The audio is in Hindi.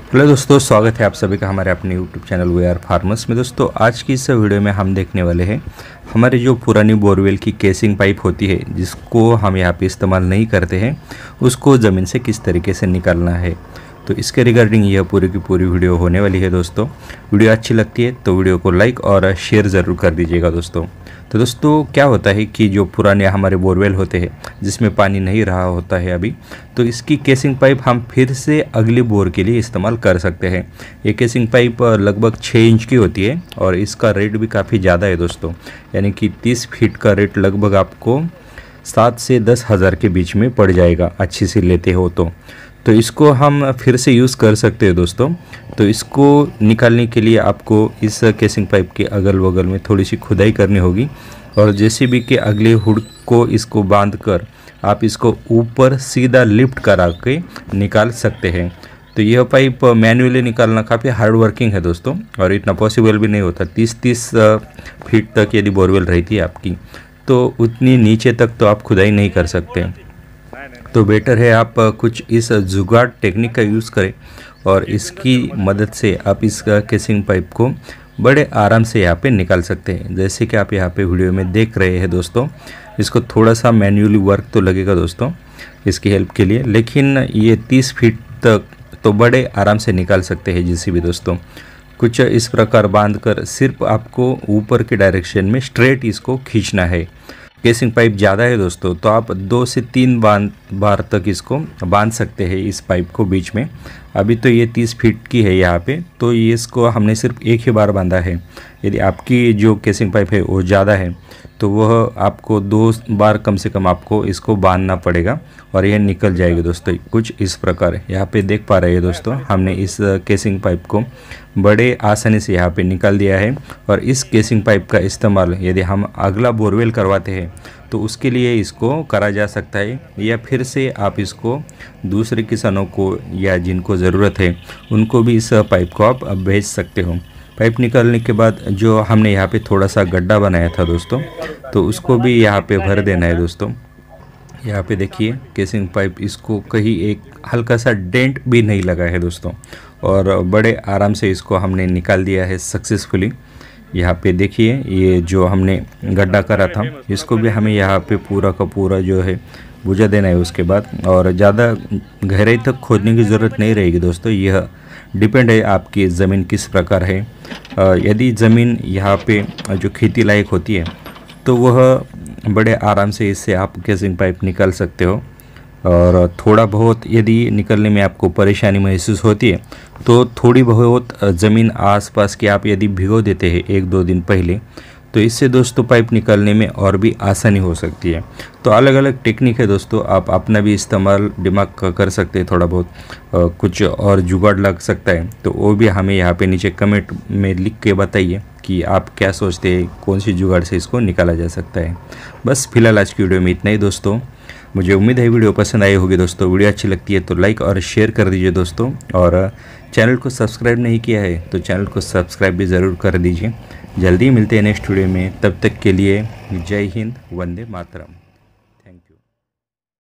हेलो दोस्तों, स्वागत है आप सभी का हमारे अपने YouTube channel we are farmers में। दोस्तों आज की इस वीडियो में हम देखने वाले हैं हमारे जो पुरानी बोरवेल की केसिंग पाइप होती है जिसको हम यहाँ पे इस्तेमाल नहीं करते हैं, उसको ज़मीन से किस तरीके से निकालना है। तो इसके रिगार्डिंग यह पूरी की पूरी वीडियो होने वाली है। दोस्तों वीडियो अच्छी लगती है तो वीडियो को लाइक और शेयर ज़रूर कर दीजिएगा। दोस्तों क्या होता है कि जो पुराने हमारे बोरवेल होते हैं जिसमें पानी नहीं रहा होता है अभी, तो इसकी केसिंग पाइप हम फिर से अगले बोर के लिए इस्तेमाल कर सकते हैं। ये केसिंग पाइप लगभग 6 इंच की होती है और इसका रेट भी काफ़ी ज़्यादा है दोस्तों, यानी कि 30 फीट का रेट लगभग आपको 7 से 10 हज़ार के बीच में पड़ जाएगा अच्छी से लेते हो तो इसको हम फिर से यूज़ कर सकते हैं दोस्तों। तो इसको निकालने के लिए आपको इस केसिंग पाइप के अगल बगल में थोड़ी सी खुदाई करनी होगी और जेसीबी के अगले हुड को इसको बांध कर आप इसको ऊपर सीधा लिफ्ट करा के निकाल सकते हैं। तो यह पाइप मैन्युअली निकालना काफ़ी हार्ड वर्किंग है दोस्तों, और इतना पॉसिबल भी नहीं होता। 30 फीट तक यदि बोरवेल रहती है आपकी तो उतनी नीचे तक तो आप खुदाई नहीं कर सकते। तो बेटर है आप कुछ इस जुगाड़ टेक्निक का यूज़ करें और इसकी मदद से आप इस केसिंग पाइप को बड़े आराम से यहाँ पे निकाल सकते हैं। जैसे कि आप यहाँ पे वीडियो में देख रहे हैं दोस्तों, इसको थोड़ा सा मैन्युअली वर्क तो लगेगा दोस्तों इसकी हेल्प के लिए, लेकिन ये 30 फीट तक तो बड़े आराम से निकाल सकते हैं जेसीबी दोस्तों। कुछ इस प्रकार बांधकर सिर्फ आपको ऊपर के डायरेक्शन में स्ट्रेट इसको खींचना है। केसिंग पाइप ज़्यादा है दोस्तों, तो आप 2 से 3 बार तक इसको बांध सकते हैं इस पाइप को बीच में। अभी तो ये 30 फीट की है यहाँ पे, तो ये इसको हमने सिर्फ एक ही बार बांधा है। यदि आपकी जो केसिंग पाइप है वो ज़्यादा है तो वह आपको 2 बार कम से कम आपको इसको बांधना पड़ेगा और यह निकल जाएगी दोस्तों। कुछ इस प्रकार यहाँ पे देख पा रहे हैं दोस्तों, हमने इस केसिंग पाइप को बड़े आसानी से यहाँ पे निकाल दिया है। और इस केसिंग पाइप का इस्तेमाल यदि हम अगला बोरवेल करवाते हैं तो उसके लिए इसको करा जा सकता है, या फिर से आप इसको दूसरे किसानों को या जिनको ज़रूरत है उनको भी इस पाइप को आप भेज सकते हो। पाइप निकालने के बाद जो हमने यहाँ पे थोड़ा सा गड्ढा बनाया था दोस्तों, तो उसको भी यहाँ पे भर देना है दोस्तों। यहाँ पे देखिए केसिंग पाइप, इसको कहीं एक हल्का सा डेंट भी नहीं लगा है दोस्तों, और बड़े आराम से इसको हमने निकाल दिया है सक्सेसफुली। यहाँ पे देखिए ये जो हमने गड्ढा करा था इसको भी हमें यहाँ पे पूरा का पूरा जो है बुझा देना है उसके बाद, और ज़्यादा गहराई तक खोदने की ज़रूरत नहीं रहेगी दोस्तों। यह डिपेंड है आपकी ज़मीन किस प्रकार है। यदि ज़मीन यहाँ पे जो खेती लायक होती है तो वह बड़े आराम से इससे आप केसिंग पाइप निकाल सकते हो। और थोड़ा बहुत यदि निकलने में आपको परेशानी महसूस होती है तो थोड़ी बहुत ज़मीन आसपास की आप यदि भिगो देते हैं 1-2 दिन पहले, तो इससे दोस्तों पाइप निकालने में और भी आसानी हो सकती है। तो अलग अलग टेक्निक है दोस्तों, आप अपना भी इस्तेमाल दिमाग का कर सकते हैं। थोड़ा बहुत कुछ और जुगाड़ लग सकता है तो वो भी हमें यहाँ पे नीचे कमेंट में लिख के बताइए कि आप क्या सोचते हैं, कौन सी जुगाड़ से इसको निकाला जा सकता है। बस फिलहाल आज की वीडियो में इतना ही दोस्तों। मुझे उम्मीद है वीडियो पसंद आई होगी दोस्तों। वीडियो अच्छी लगती है तो लाइक और शेयर कर दीजिए दोस्तों, और चैनल को सब्सक्राइब नहीं किया है तो चैनल को सब्सक्राइब भी ज़रूर कर दीजिए। जल्दी मिलते हैं नेक्स्ट वीडियो में, तब तक के लिए जय हिंद, वंदे मातरम।